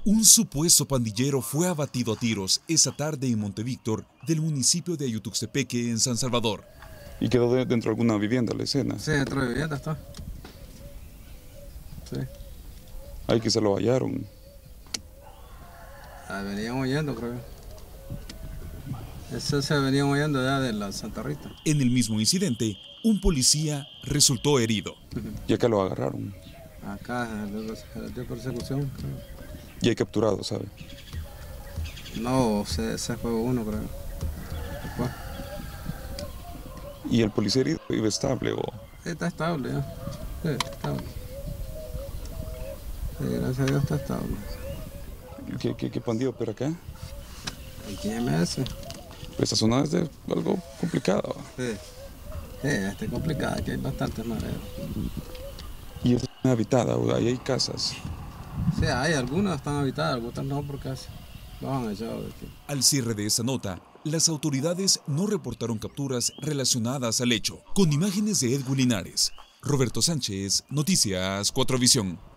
Un supuesto pandillero fue abatido a tiros esa tarde en Montevíctor, del municipio de Ayutuxtepeque, en San Salvador. ¿Y quedó dentro de alguna vivienda la escena? Sí, dentro de vivienda está. Sí. Ahí quizá lo hallaron. Venían huyendo, creo. Eso se venían huyendo ya de la Santa Rita. En el mismo incidente, un policía resultó herido. Y acá lo agarraron. Acá, de persecución, creo. Y hay capturado, ¿sabe? No, se fue uno, creo. Después. ¿Y el policía herido vive estable o...? Sí, está estable ya. Sí, está estable. Sí, gracias a Dios está estable. ¿Qué pandilla opera acá? Aquí en MS. Esta zona es de algo complicada. Sí, es complicada, aquí hay bastantes mareros. ¿Y es habitada o ahí hay casas? Sí, hay algunas están habitadas, algunas no, porque los han echado de aquí. Al cierre de esta nota, las autoridades no reportaron capturas relacionadas al hecho. Con imágenes de Edwin Linares, Roberto Sánchez, Noticias 4 Visión.